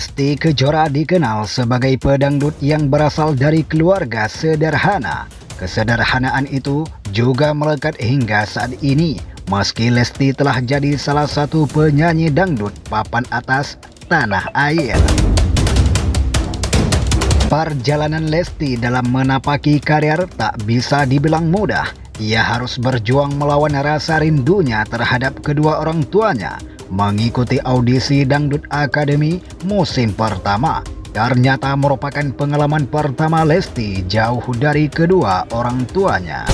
Lesti Kejora dikenal sebagai pedangdut yang berasal dari keluarga sederhana. Kesederhanaan itu juga melekat hingga saat ini, meski Lesti telah jadi salah satu penyanyi dangdut papan atas tanah air. Perjalanan Lesti dalam menapaki karir tak bisa dibilang mudah. Ia harus berjuang melawan rasa rindunya terhadap kedua orang tuanya. Mengikuti audisi Dangdut Academy musim pertama ternyata merupakan pengalaman pertama Lesti jauh dari kedua orang tuanya.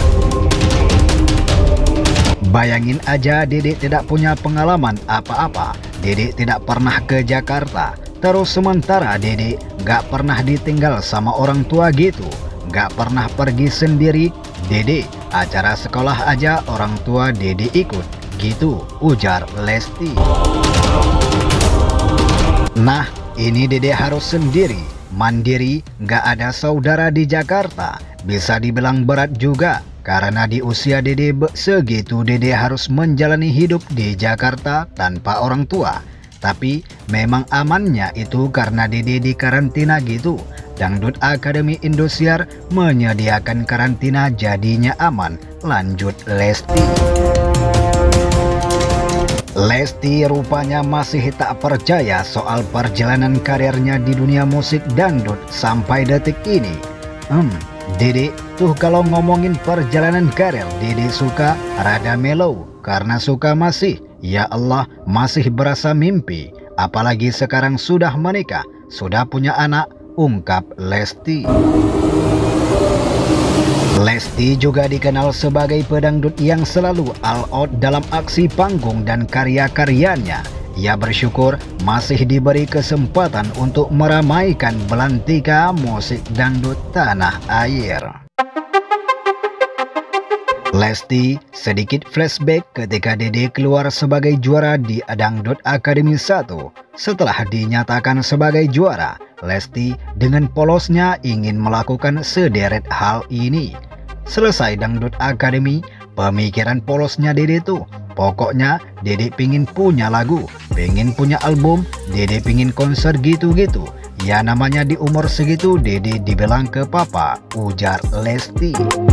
Bayangin aja, Dedek tidak punya pengalaman apa-apa. Dedek tidak pernah ke Jakarta. Terus sementara Dedek gak pernah ditinggal sama orang tua gitu. Gak pernah pergi sendiri. Dedek acara sekolah aja orang tua Dedek ikut. Gitu, ujar Lesti. Nah, ini Dedek harus sendiri, mandiri, gak ada saudara di Jakarta. Bisa dibilang berat juga, karena di usia Dedek segitu Dedek harus menjalani hidup di Jakarta tanpa orang tua. Tapi memang amannya itu karena Dedek di karantina gitu. Dangdut Academy Indosiar menyediakan karantina jadinya aman, lanjut Lesti. Lesti rupanya masih tak percaya soal perjalanan karirnya di dunia musik dangdut sampai detik ini. Dedek tuh kalau ngomongin perjalanan karir, Dedek suka rada mellow karena suka masih, ya Allah, masih berasa mimpi. Apalagi sekarang sudah menikah, sudah punya anak, ungkap Lesti. Lesti juga dikenal sebagai pedangdut yang selalu all out dalam aksi panggung dan karya-karyanya. Ia bersyukur masih diberi kesempatan untuk meramaikan belantika musik dangdut tanah air. Lesti sedikit flashback ketika Dedek keluar sebagai juara di Dangdut Academy 1. Setelah dinyatakan sebagai juara, Lesti dengan polosnya ingin melakukan sederet hal ini. Selesai Dangdut Academy, pemikiran polosnya Dedek tuh, pokoknya Dedek pingin punya lagu, pingin punya album, Dedek pingin konser gitu-gitu. Ya namanya di umur segitu Dedek dibilang ke papa, ujar Lesti.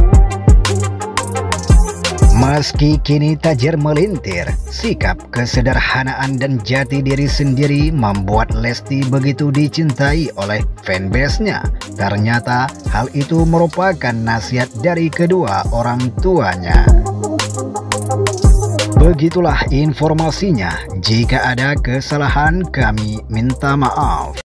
Meski kini tajir melintir, sikap kesederhanaan dan jati diri sendiri membuat Lesti begitu dicintai oleh fanbase-nya. Ternyata hal itu merupakan nasihat dari kedua orang tuanya. Begitulah informasinya. Jika ada kesalahan, kami minta maaf.